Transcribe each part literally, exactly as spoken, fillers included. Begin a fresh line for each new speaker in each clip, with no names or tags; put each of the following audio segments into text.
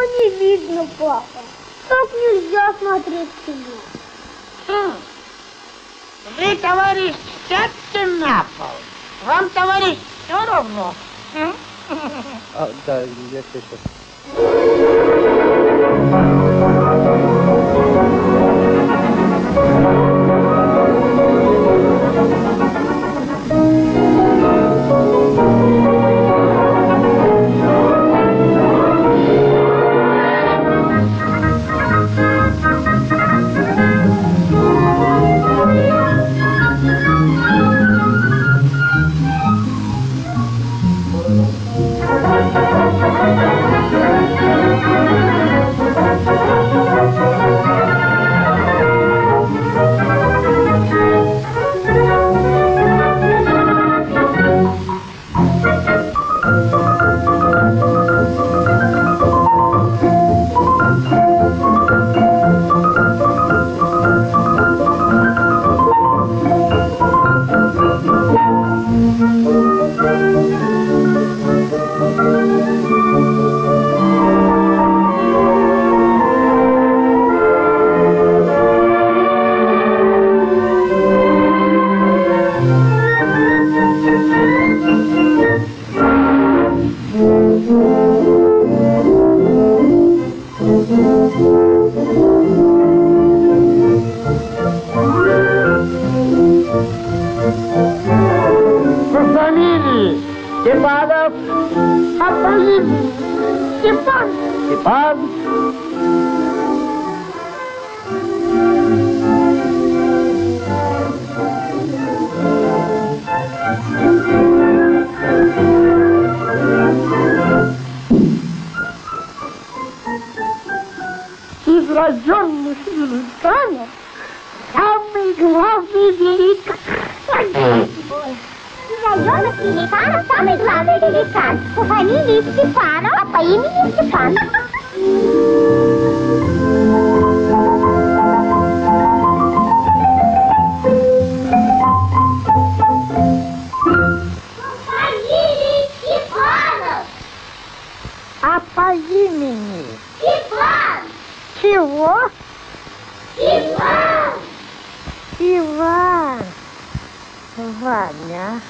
не видно, папа. Так нельзя смотреть кино.
Хм. Вы, товарищ, сядьте на пол. Вам, товарищ, все равно.
А, да, я сейчас.
Степанов! А по имени Степан! Степан! Из рожденных великанов самый главный великан.
Районов великанов самый главный великан. По фамилии Степанов, а по имени Степан. Фамилии Степанов.
А по имени?
Степан.
Чего?
Иван.
Иван. Ваня.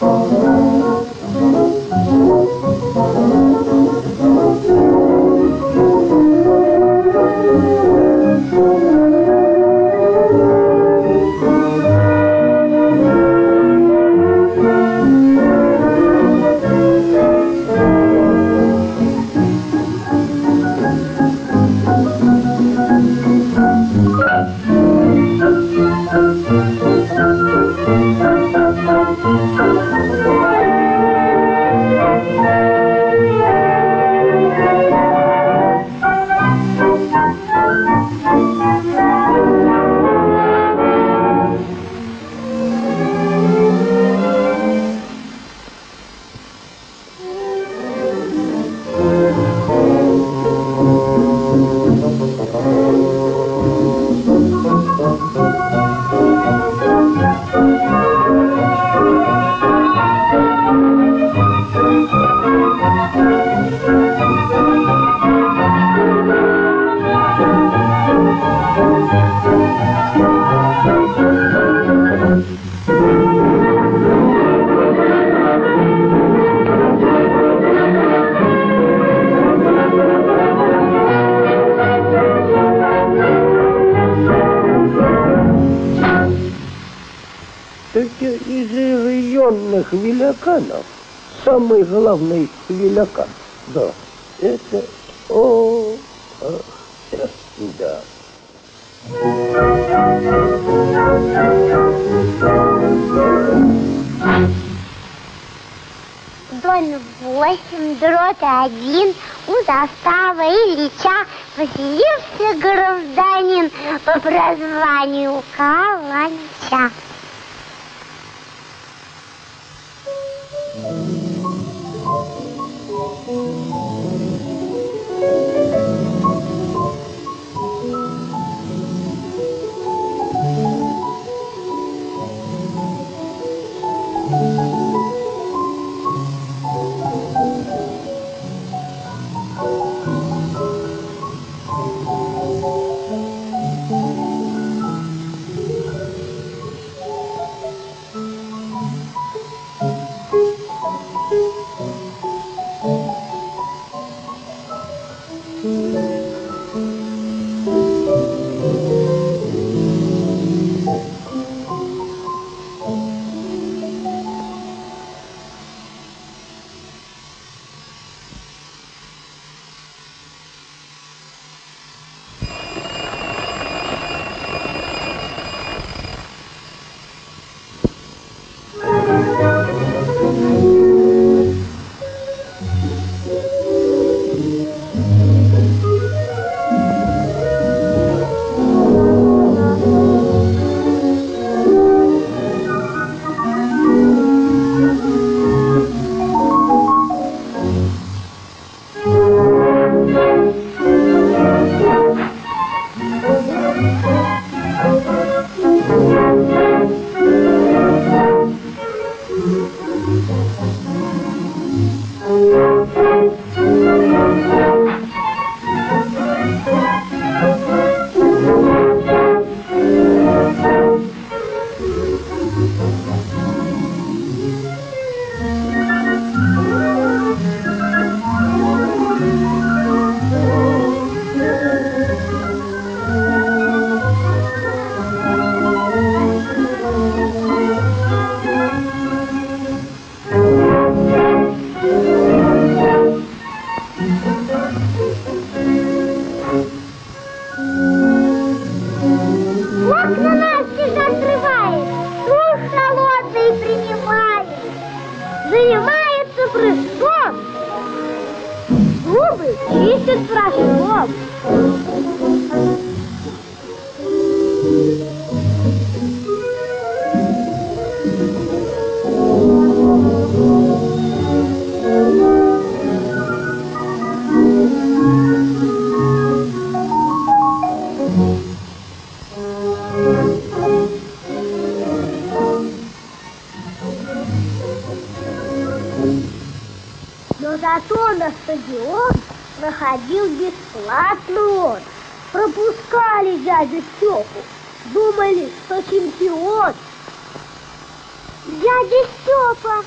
Из районных великанов самый главный великан. Да, это... О, а, да.
Дом восемь, дробь один, у заставы Ильича поселился гражданин по прозванию Каланча. Окна настежь открывает, душ холодный принимает, занимается прыжком, зубы чистит порошком. Но зато на стадион проходил бесплатно он. Пропускали дядю Степу, думали, что чемпион. Дядя Степа!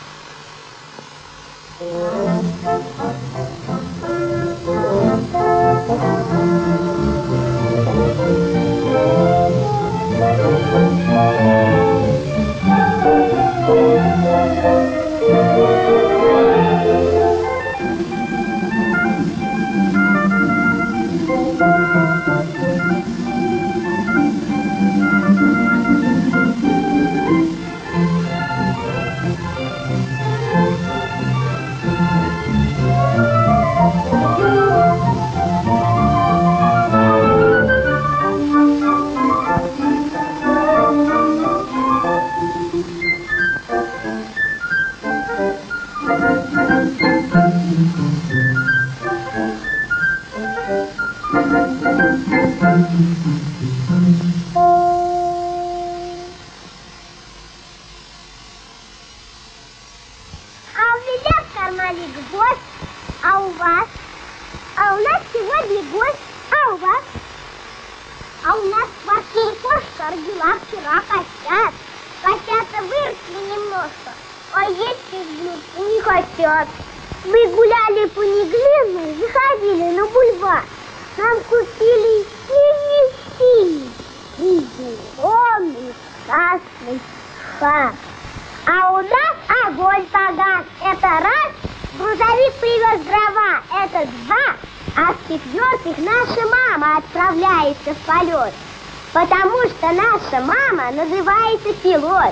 Гвоздь, а у вас? А у нас сегодня гость, а у вас? А у нас в квартире кошка родила вчера котят. Котята выросли немножко, а есть их не хотят. Мы гуляли по Неглинной, заходили на бульвар. Нам купили синий-синий и зеленый красный шар. А у нас огонь погас. Это раз. Грузовик привез дрова. Это два. А в-четвертых, наша мама отправляется в полет. Потому что наша мама называется пилот.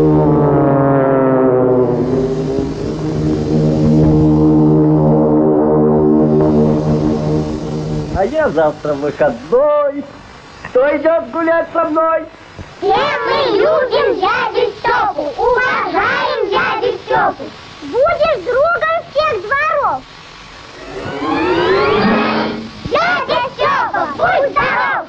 А я завтра выходной. Кто идет гулять со мной?
Все мы любим дядю Степу, уважаем дядю Степу. Будешь другом всех дворов. Дядя Степа, будь здоров!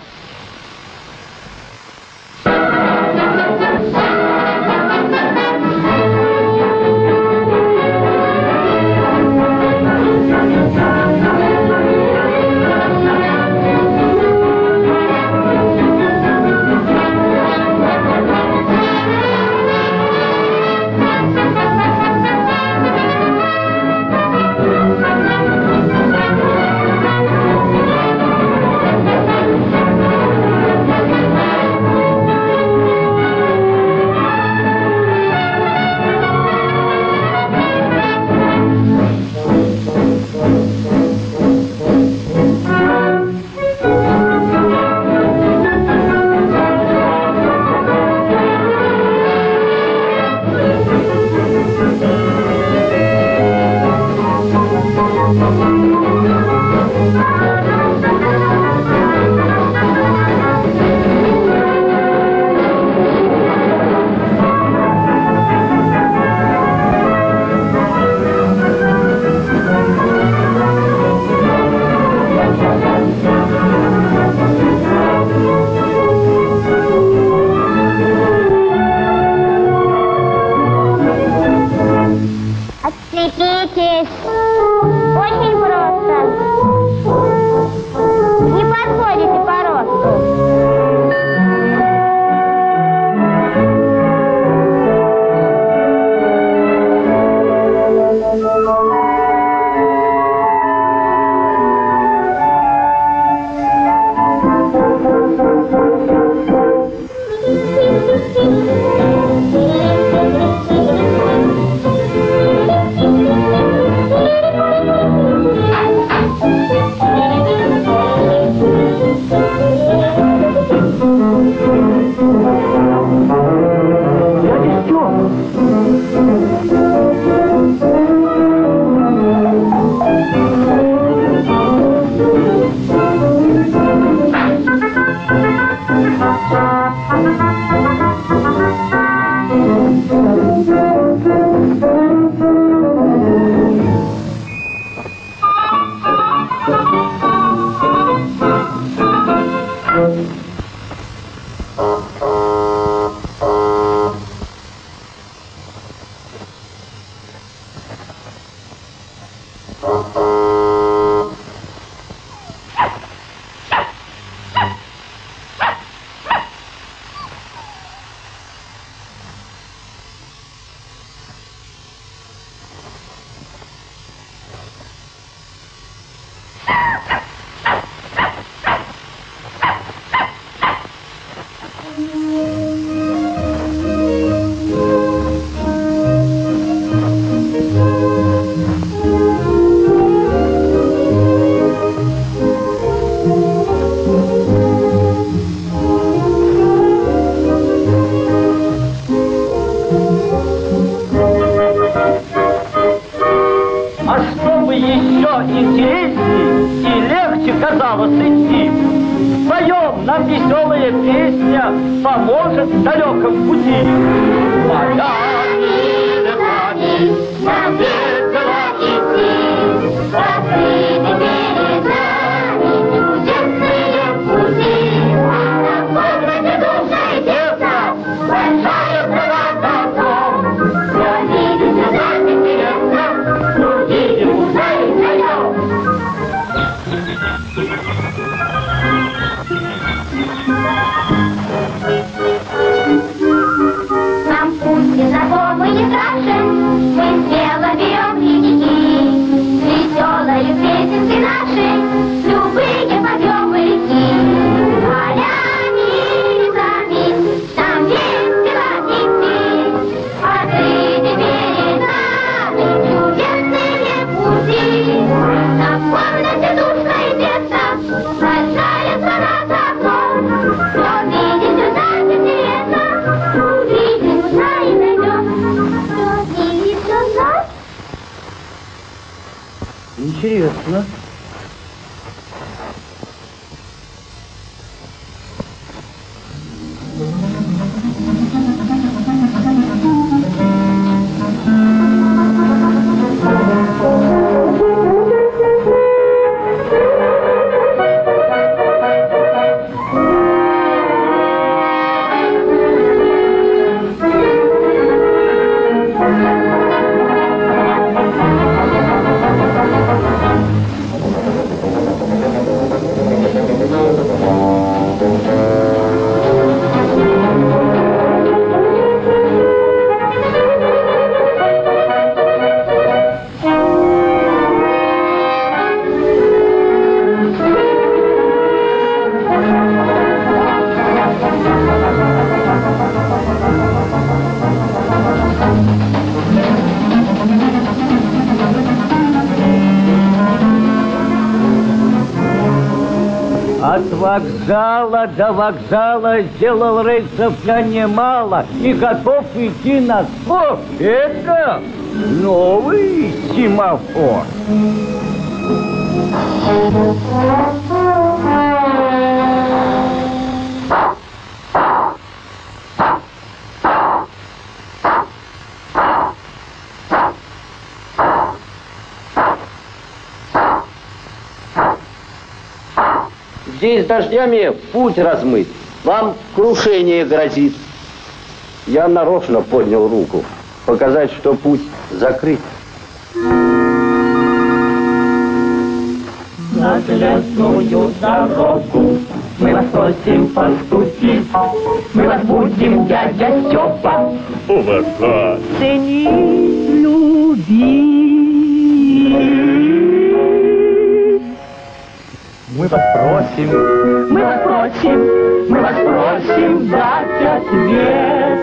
интересней и легче казалось идти. Поем, нам веселая песня поможет в далеком пути. Полями, лесами, нам весело идти, открыты перед нами чудесные пути. На комнате душа и тесно, большая страна дом. Все видим, сюда интересно, увидим, узнаем, найдем.
Нам путь незнакомый не страшен, мы смело берем ледники, веселою песенкой нашей любые подъемы реки. Полями, лесами, нам весело идти, открыты перед нами чудесные пути. На комнате душно и тесно, большая страна за окном. Все видеть, узнать интересно, увидим, узнаем, найдем. Все видеть, узнать.
Интересно. От вокзала до вокзала сделал рейсов я немало и готов идти на спор. Это новый семафор. Здесь дождями путь размыт, вам крушение грозит. Я нарочно поднял руку, показать, что путь закрыт.
На железную дорогу мы вас просим поступить. Мы вас будем, дядя Степа,
Уважать.
ценить, любить.
Мы вас просим,
Мы вас просим, мы вас просим дать ответ.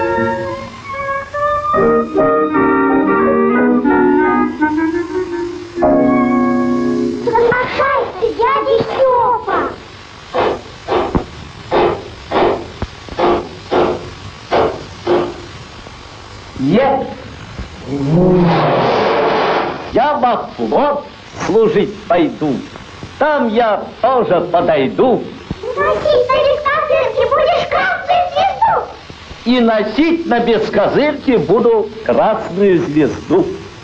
Соглашайся, дядя Степа.
нет. Я во флот служить пойду. Там я тоже подойду.
Носить на бескозырке будешь красную звезду.
И носить на бескозырке буду красную звезду.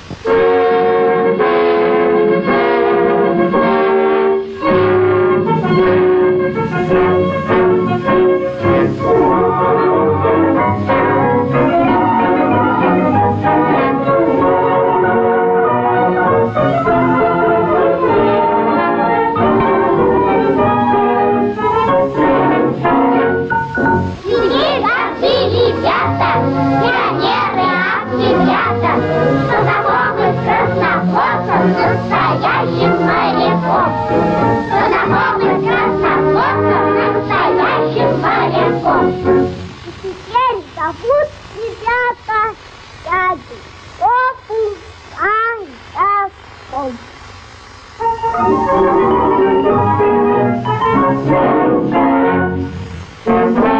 Настоящим моряком, знакомый краснофлотом, настоящим моряком. И теперь зовут ребята дяди Степу Андаком.